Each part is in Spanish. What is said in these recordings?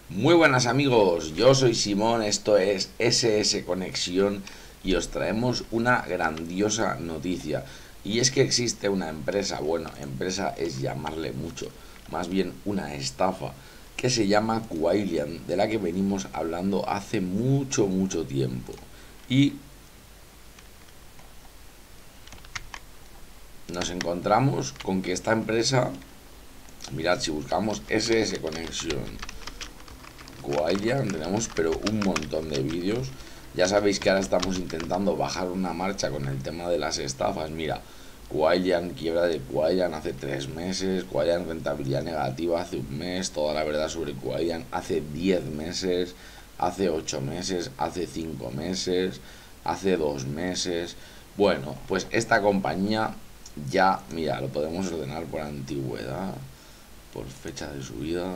Muy buenas amigos, yo soy Simón, esto es SS Conexión y os traemos una grandiosa noticia. Y es que existe una empresa, bueno, empresa es llamarle mucho, más bien una estafa, que se llama Quailian, de la que venimos hablando hace mucho tiempo. Y nos encontramos con que esta empresa, mirad, si buscamos SS Conexión Quailian tenemos pero un montón de vídeos. Ya sabéis que ahora estamos intentando bajar una marcha con el tema de las estafas. Mira, Quailian, quiebra de Quailian hace 3 meses, Quailian rentabilidad negativa hace un mes, toda la verdad sobre Quailian hace 10 meses, hace 8 meses, hace 5 meses, hace 2 meses. Bueno, pues esta compañía ya, mira, lo podemos ordenar por antigüedad, por fecha de subida.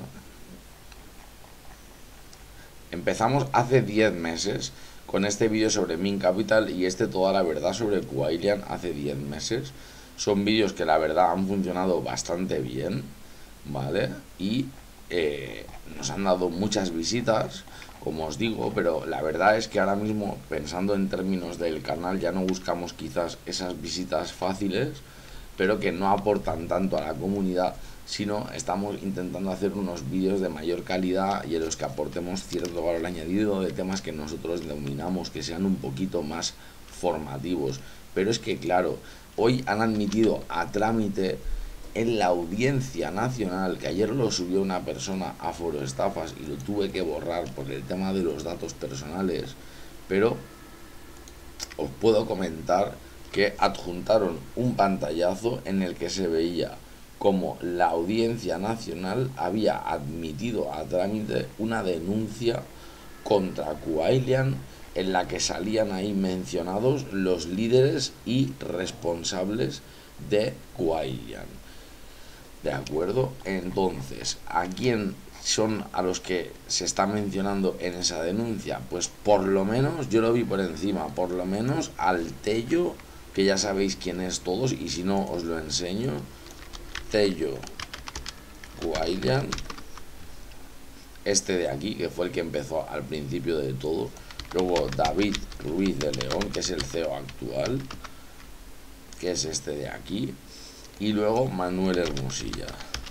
Empezamos hace 10 meses con este vídeo sobre Min Capital y toda la verdad sobre Quailian hace 10 meses. Son vídeos que la verdad han funcionado bastante bien, ¿vale? Y nos han dado muchas visitas, como os digo, pero la verdad es que ahora mismo, pensando en términos del canal, ya no buscamos quizás esas visitas fáciles, pero que no aportan tanto a la comunidad, sino estamos intentando hacer unos vídeos de mayor calidad y en los que aportemos cierto valor añadido de temas que nosotros dominamos, que sean un poquito más formativos. Pero es que, claro, hoy han admitido a trámite en la Audiencia Nacional, que ayer lo subió una persona a Foro Estafas y lo tuve que borrar por el tema de los datos personales, pero os puedo comentar que adjuntaron un pantallazo en el que se veía como la Audiencia Nacional había admitido a trámite una denuncia contra Quailian en la que salían ahí mencionados los líderes y responsables de Quailian. ¿De acuerdo? Entonces, ¿a quién son a los que se está mencionando en esa denuncia? Pues por lo menos, yo lo vi por encima, por lo menos al Tello, que ya sabéis quién es todos, y si no os lo enseño. Tello Quailian, este de aquí, que fue el que empezó al principio de todo. Luego David Ruiz de León, que es el CEO actual, que es este de aquí. Y luego Manuel Hermosilla,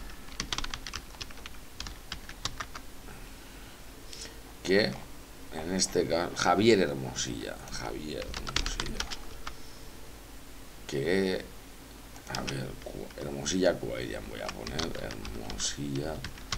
que en este caso Javier Hermosilla, que a ver, Hermosilla Quailian voy a poner, Hermosilla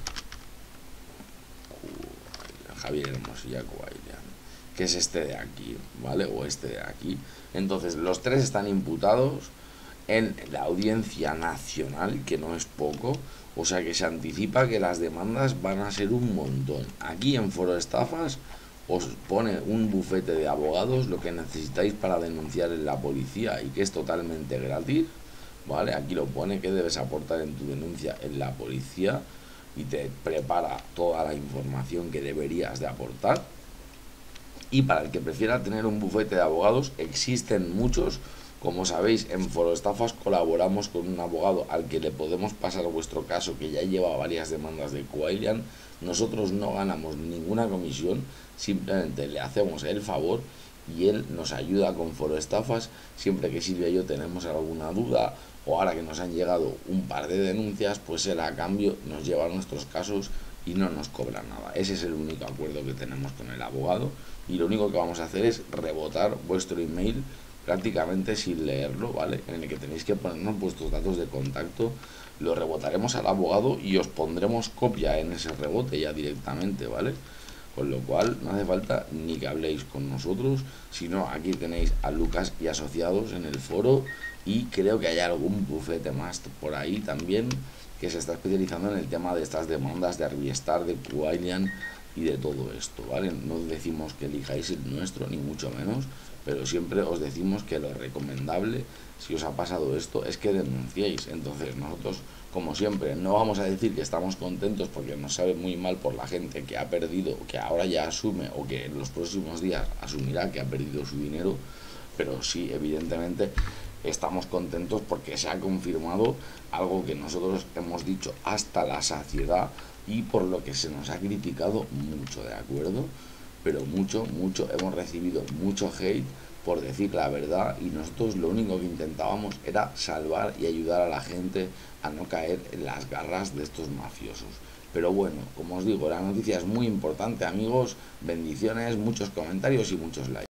Quailian, Javier Hermosilla Quailian, que es este de aquí, ¿vale? O este de aquí. Entonces, los tres están imputados en la Audiencia Nacional, que no es poco, o sea que se anticipa que las demandas van a ser un montón. Aquí en Foro Estafas os pone un bufete de abogados, lo que necesitáis para denunciar en la policía y que es totalmente gratis, ¿vale? Aquí lo pone que debes aportar en tu denuncia en la policía y te prepara toda la información que deberías de aportar. Y para el que prefiera tener un bufete de abogados, existen muchos. Como sabéis, en Foro Estafas colaboramos con un abogado al que le podemos pasar vuestro caso, que ya lleva varias demandas de Quailian. Nosotros no ganamos ninguna comisión, simplemente le hacemos el favor y él nos ayuda con Foro Estafas siempre que Silvia y yo tenemos alguna duda, o ahora que nos han llegado un par de denuncias, pues él a cambio nos lleva nuestros casos y no nos cobra nada. Ese es el único acuerdo que tenemos con el abogado y lo único que vamos a hacer es rebotar vuestro email prácticamente sin leerlo, ¿vale? En el que tenéis que ponernos vuestros datos de contacto, lo rebotaremos al abogado y os pondremos copia en ese rebote ya directamente, ¿vale? Con lo cual no hace falta ni que habléis con nosotros, sino aquí tenéis a Lucas y asociados en el foro y creo que hay algún bufete más por ahí también que se está especializando en el tema de estas demandas de Arbiestar, de Quailian y de todo esto, ¿vale? No decimos que elijáis el nuestro, ni mucho menos, pero siempre os decimos que lo recomendable, si os ha pasado esto, es que denunciéis. Entonces nosotros, como siempre, no vamos a decir que estamos contentos porque nos sabe muy mal por la gente que ha perdido, que ahora ya asume o que en los próximos días asumirá que ha perdido su dinero, pero sí, evidentemente, estamos contentos porque se ha confirmado algo que nosotros hemos dicho hasta la saciedad, y por lo que se nos ha criticado mucho, ¿de acuerdo? Pero mucho, mucho, hemos recibido mucho hate por decir la verdad y nosotros lo único que intentábamos era salvar y ayudar a la gente a no caer en las garras de estos mafiosos. Pero bueno, como os digo, la noticia es muy importante, amigos, bendiciones, muchos comentarios y muchos likes.